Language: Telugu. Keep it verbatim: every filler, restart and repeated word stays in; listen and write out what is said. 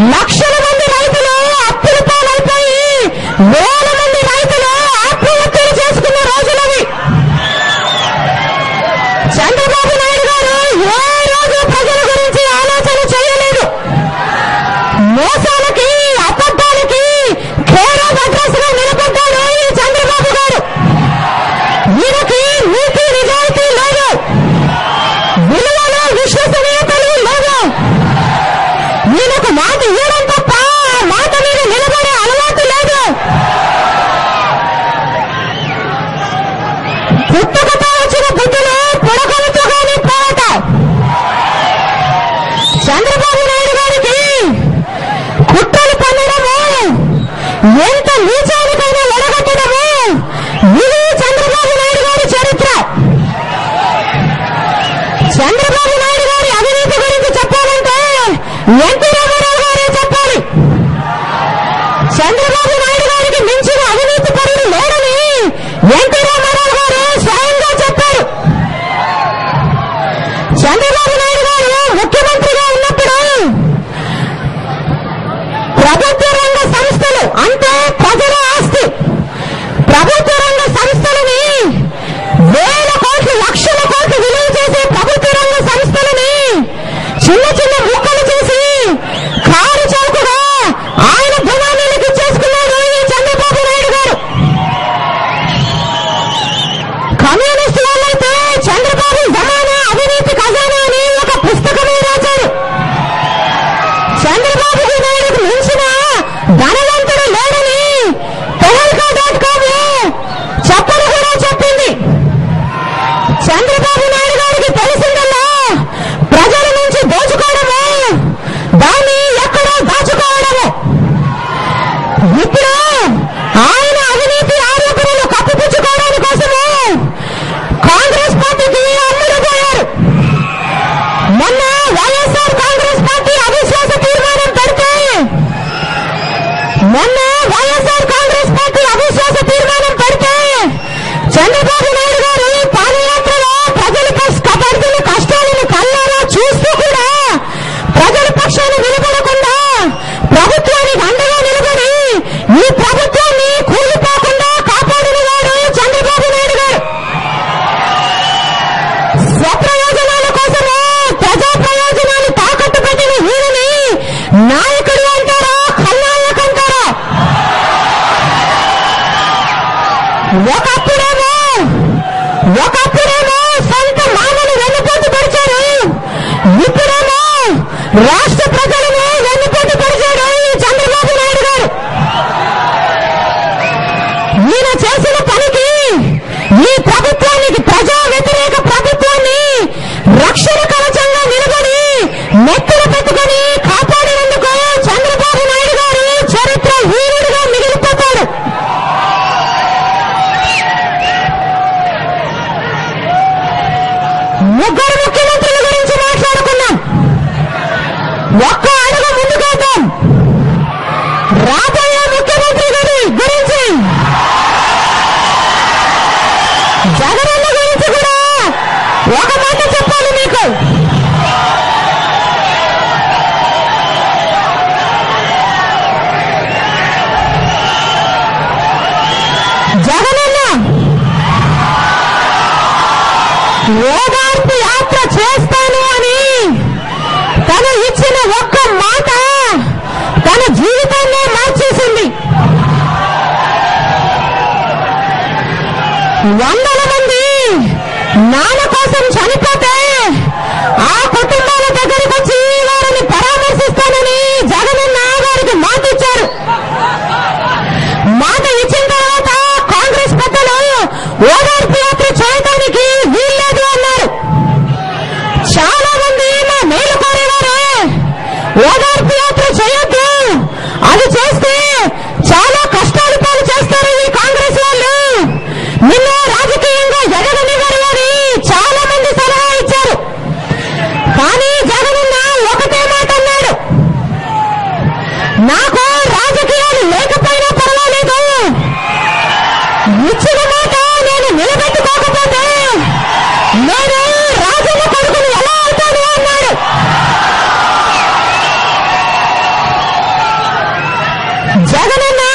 లక్షల మంది రైతులు అప్పుల పాలైపోయి వేల మంది రైతులు ఆత్మహత్యలు చేసుకున్న రోజులవి. చంద్రబాబు నాయుడు గారు ఏ రోజు ప్రజల గురించి ఆలోచన చేయలేదు. మోసాలకి అబద్ధాలకి కేర్ ఆఫ్ అడ్రస్ గా నిలబడ్డాడు ఈ చంద్రబాబు గారు. ఈయనకి నీతి నిజాయితీ లేదు, విలువలు విశ్వసనీయతలు లేదు. ఈయనకు మాట ఇవ్వడం తప్ప మాట మీద నిలబడే అలవాటు లేదు. పుట్టుకతో వచ్చిన బుద్ధులు పొడగలతో కానీ పోవటం. చంద్రబాబు నాయుడు గారికి కుట్రలు పన్నడము, ఎంత నీచానికైనా ఒడగట్టడము ఇది చంద్రబాబు నాయుడు గారి చరిత్ర. చంద్రబాబు నాయుడు గారి అవినీతి గురించి చెప్పాలంటే ఎన్టీ రామారావు గారే చెప్పాలి. చంద్రబాబు నాయుడు గారికి మించిన అవినీతి పరుడు లేడని ఎన్టీ రామారావు గారు స్వయంగా చెప్పారు. చంద్రబాబు నాయుడు గారు ముఖ్యమంత్రిగా ఉన్నప్పుడు ప్రభుత్వ రంగ సంస్థలు అంటే ప్రజల ఆస్తి, ప్రభుత్వ రంగ సంస్థలని వేల కోట్లు లక్షల కోట్లు విలువ చేసే ప్రభుత్వ రంగ సంస్థలని చిన్న చిన్న ముక్కలు చేసి కారు చౌకగా ఆయన ధనానికి ఇచ్చేసుకున్నాడు ఈ చంద్రబాబు నాయుడు గారు. కమ్యూనిస్టు వాళ్ళైతే చంద్రబాబు జమానా అవినీతి ఖజానా అని ఒక పుస్తకమే రాశారు. చంద్రబాబు నాయుడుకు మించిన ధనవంతుడు లేడని తెహల్కా డాట్ కామ్ చెప్పని కూడా చెప్పింది. చంద్రబాబు నాయుడు గారికి తెలిసిందల్లా ప్రజల నుంచి దోచుకోవడము, దాన్ని ఎక్కడో దాచుకోవడము. ఇప్పుడు ఆయన అవినీతి ఆరోపణలు కప్పిపుచ్చుకోవడానికి కోసము కాంగ్రెస్ పార్టీకి అమ్ముడుపోయారు. మొన్న వైఎస్ఆర్ కాంగ్రెస్ పార్టీ అవిశ్వాస తీర్మానం పెడితే మొన్న వైఎస్ఆర్ కాంగ్రెస్ పార్టీ అవిశ్వాస తీర్మానం పెడితే చంద్రబాబు నాయుడు గారు పాదయాత్రలో ప్రజల ప్రజల కష్టాలను కళ్ళారా చూస్తూ కూడా ప్రజల పక్షాన్ని నిలబడకుండా ప్రభుత్వానికి అండగా నిలబడి ఈ ప్రభుత్వాన్ని కూలిపోకుండా కాపాడిన వాడు చంద్రబాబు నాయుడు గారు. స్వప్రయోజనాల కోసము ప్రజా ప్రయోజనాలు తాకట్టు పెట్టిన వీరిని నాయకుడు అంటారా, ఖల్నాయక్ అంటారా? ఒకప్పుడేమో ఒకప్పుడేమో సొంత మామను వెన్నుపోటు పరిచారు, ఇప్పుడేమో రాష్ట్ర ప్రజలను వెన్నుపోటు పరిచాడు ఈ చంద్రబాబు నాయుడు గారు. ఈయన చేసిన పనికి ఈ ప్రభుత్వానికి, ప్రజా వ్యతిరేక ప్రభుత్వాన్ని రక్షణ కవచంగా నిలబడి నెత్తులు పెట్టుకుని కాపాడినందుకు చంద్రబాబు నాయుడు గారు చరిత్ర వీరుడిగా మిగిలిపోతాడు. ముగ్గురు ముఖ్యమంత్రుల గురించి మాట్లాడుకున్నాం. ఒక్క అడుగు ముందుకేద్దాం. రాబోయే ముఖ్యమంత్రి గారి గురించి, జగనన్న గురించి కూడా ఒక మాట చెప్పాలి మీకు. జగనన్న ఓదార్పు యాత్ర చేస్తాను అని తను ఇచ్చిన ఒక్క మాట తన జీవితాన్నే మార్చేసింది. వందల మంది నాన్న కోసం చనిపోతే ఆ కుటుంబాల దగ్గరికి వచ్చి వారిని పరామర్శిస్తానని జగనన్న గారికి మాట ఇచ్చారు. మాట ఇచ్చిన తర్వాత కాంగ్రెస్ పెద్దలు ఓదార్పు యాత్ర చేయడానికి వీల్లేదు అన్నారు. చాలా మంది మా మేలు కోరేవారు ఓదార్పు యాత్ర చేయొద్దు, అది చేస్తే చాలా కష్టాలు పాలు చేస్తారు ఈ కాంగ్రెస్ వాళ్ళు, నిన్న రాజకీయంగా ఎదగనివ్వరు అని చాలా మంది సలహా ఇచ్చారు. జగనన్న